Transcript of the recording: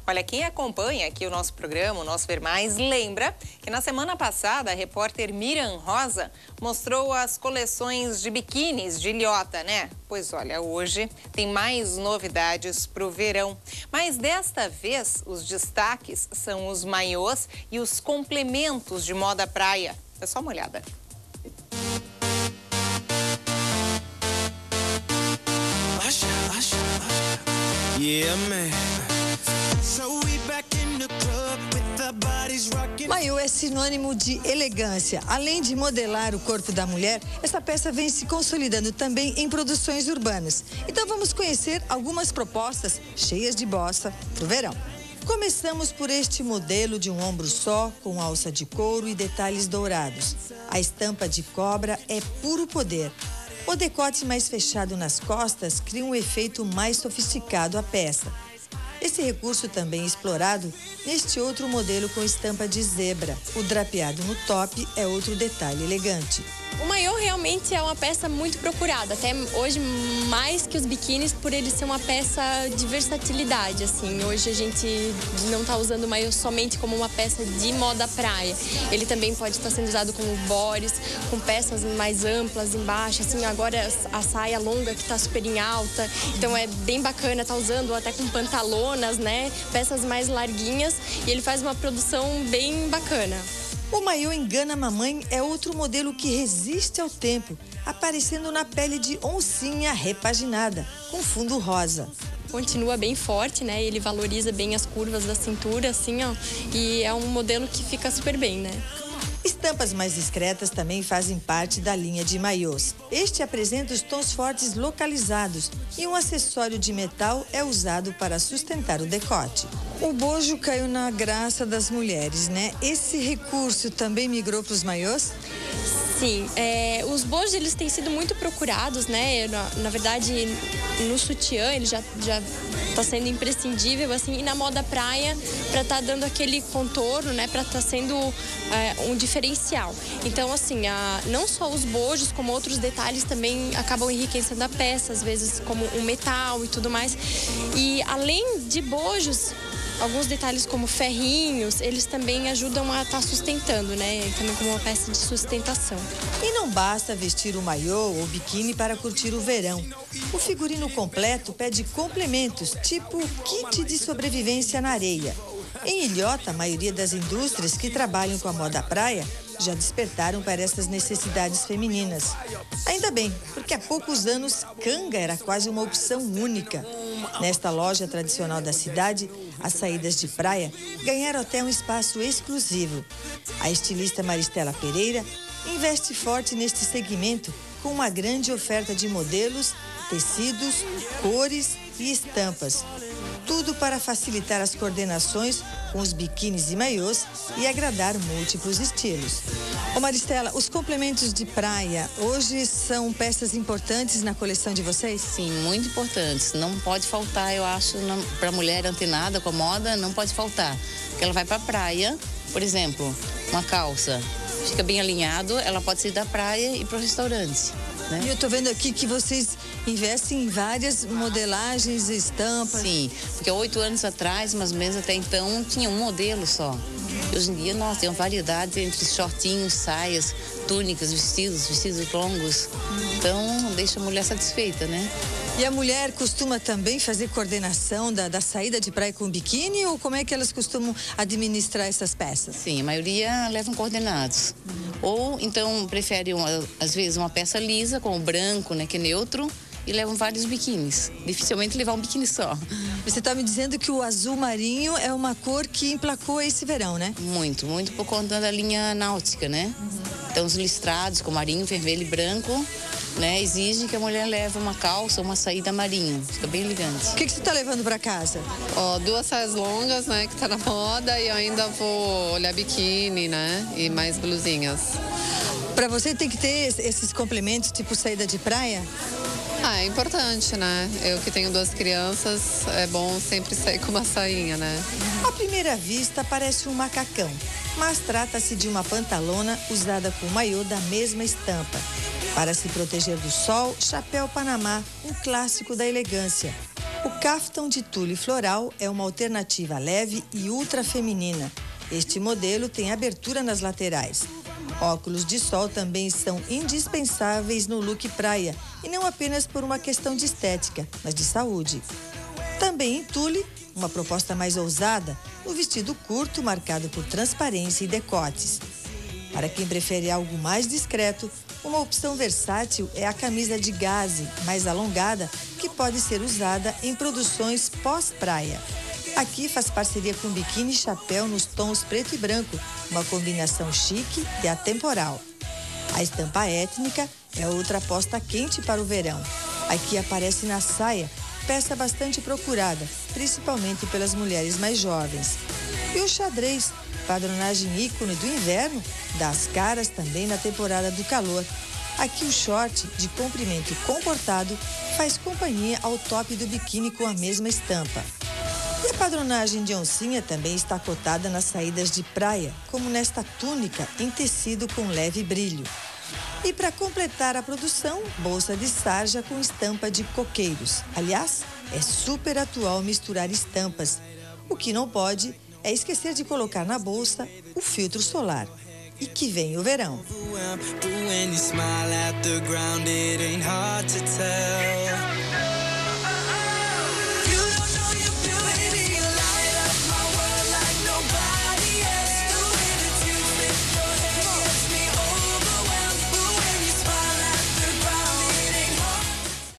Olha, quem acompanha aqui o nosso programa, o Nosso Ver Mais, lembra que na semana passada a repórter Miriam Rosa mostrou as coleções de biquínis de ilhota, né? Pois olha, hoje tem mais novidades para o verão. Mas desta vez, os destaques são os maiôs e os complementos de moda praia. É só uma olhada. Maiô é sinônimo de elegância. Além de modelar o corpo da mulher, essa peça vem se consolidando também em produções urbanas. Então vamos conhecer algumas propostas cheias de bossa para o verão. Começamos por este modelo de um ombro só, com alça de couro e detalhes dourados. A estampa de cobra é puro poder. O decote mais fechado nas costas cria um efeito mais sofisticado à peça. Esse recurso também é explorado neste outro modelo com estampa de zebra. O drapeado no top é outro detalhe elegante. O maiô realmente é uma peça muito procurada, até hoje mais que os biquínis, por ele ser uma peça de versatilidade, assim. Hoje a gente não está usando o maiô somente como uma peça de moda praia. Ele também pode estar sendo usado como bores, com peças mais amplas embaixo, assim, agora a saia longa que está super em alta, então é bem bacana, tá usando até com pantalonas, né? Peças mais larguinhas, e ele faz uma produção bem bacana. O maiô engana a mamãe é outro modelo que resiste ao tempo, aparecendo na pele de oncinha repaginada, com fundo rosa. Continua bem forte, né? Ele valoriza bem as curvas da cintura, assim, ó. E é um modelo que fica super bem, né? Estampas mais discretas também fazem parte da linha de maiôs. Este apresenta os tons fortes localizados e um acessório de metal é usado para sustentar o decote. O bojo caiu na graça das mulheres, né? Esse recurso também migrou para os maiôs? Sim, os bojos eles têm sido muito procurados, né? Na verdade, no sutiã ele já está sendo imprescindível, assim, e na moda praia para estar dando aquele contorno, né? Para estar sendo um diferencial. Então, assim, não só os bojos, como outros detalhes também acabam enriquecendo a peça, às vezes como um metal e tudo mais. E além de bojos, alguns detalhes como ferrinhos, eles também ajudam a estar sustentando, né? Também como uma peça de sustentação. E não basta vestir o maiô ou biquíni para curtir o verão. O figurino completo pede complementos, tipo kit de sobrevivência na areia. Em ilhota, a maioria das indústrias que trabalham com a moda praia já despertaram para essas necessidades femininas. Ainda bem, porque há poucos anos, canga era quase uma opção única. Nesta loja tradicional da cidade, as saídas de praia ganharam até um espaço exclusivo. A estilista Maristela Pereira investe forte neste segmento com uma grande oferta de modelos, tecidos, cores e estampas. Tudo para facilitar as coordenações com os biquínis e maiôs e agradar múltiplos estilos. Ô Maristela, os complementos de praia hoje são peças importantes na coleção de vocês? Sim, muito importantes. Não pode faltar, eu acho, para a mulher antenada com a moda, não pode faltar. Porque ela vai para a praia, por exemplo, uma calça, fica bem alinhado, ela pode sair da praia e ir para o restaurante. Né? E eu tô vendo aqui que vocês investem em várias modelagens e estampas. Sim, porque 8 anos atrás, mais ou menos até então, tinha um modelo só. E hoje em dia, nós temos variedade entre shortinhos, saias, túnicas, vestidos longos. Então, deixa a mulher satisfeita, né? E a mulher costuma também fazer coordenação da saída de praia com biquíni, ou como é que elas costumam administrar essas peças? Sim, a maioria levam coordenados. Ou então prefere, às vezes, uma peça lisa com o branco, né, que é neutro, e levam vários biquínis. Dificilmente levar um biquíni só. Você está me dizendo que o azul marinho é uma cor que emplacou esse verão, né? Muito, muito por conta da linha náutica, né? Então, os listrados com marinho, vermelho e branco, né, exige que a mulher leve uma calça ou uma saída marinho. Fica bem elegante. O que você está levando para casa? 2 saias longas, né, que tá na moda, e eu ainda vou olhar biquíni, né, e mais blusinhas. Para você tem que ter esses complementos, tipo saída de praia? É importante, né? Eu que tenho 2 crianças, é bom sempre sair com uma sainha, né? À primeira vista, parece um macacão, mas trata-se de uma pantalona usada com maiô da mesma estampa. Para se proteger do sol, chapéu Panamá, um clássico da elegância. O caftan de tule floral é uma alternativa leve e ultra feminina. Este modelo tem abertura nas laterais. Óculos de sol também são indispensáveis no look praia, e não apenas por uma questão de estética, mas de saúde. Também em tule, uma proposta mais ousada, no vestido curto marcado por transparência e decotes. Para quem prefere algo mais discreto, uma opção versátil é a camisa de gaze, mais alongada, que pode ser usada em produções pós-praia. Aqui faz parceria com biquíni e chapéu nos tons preto e branco, uma combinação chique e atemporal. A estampa étnica é outra aposta quente para o verão. Aqui aparece na saia, peça bastante procurada, principalmente pelas mulheres mais jovens. E o xadrez, padronagem ícone do inverno, dá as caras também na temporada do calor. Aqui o short de comprimento comportado faz companhia ao top do biquíni com a mesma estampa. E a padronagem de oncinha também está cotada nas saídas de praia, como nesta túnica em tecido com leve brilho. E para completar a produção, bolsa de sarja com estampa de coqueiros. Aliás, é super atual misturar estampas. O que não pode é esquecer de colocar na bolsa o filtro solar. E que vem o verão. When you smile at the ground, it ain't hard to tell.